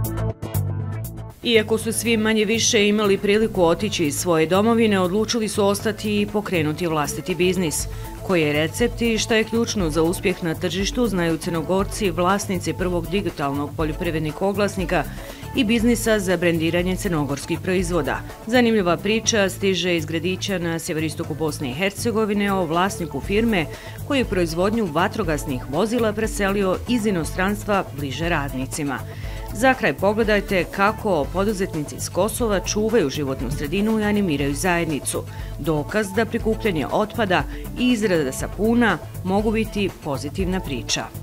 Iako su svi manje više imali priliku otići iz svoje domovine, odlučili su ostati i pokrenuti vlastiti biznis. Koji je recept i šta je ključno za uspjeh na tržištu znaju Crnogorci, vlasnici prvog digitalnog poljoprivrednog oglasnika i biznisa za brendiranje crnogorskih proizvoda. Zanimljiva priča stiže iz gradića na sjeveristoku Bosne i Hercegovine o vlasniku firme koji je proizvodnju vatrogasnih vozila preselio iz inostranstva bliže radnicima. Za kraj pogledajte kako poduzetnici iz Kosova čuvaju životnu sredinu i animiraju zajednicu. Dokaz da prikupljanje otpada i izrada sapuna mogu biti pozitivna priča.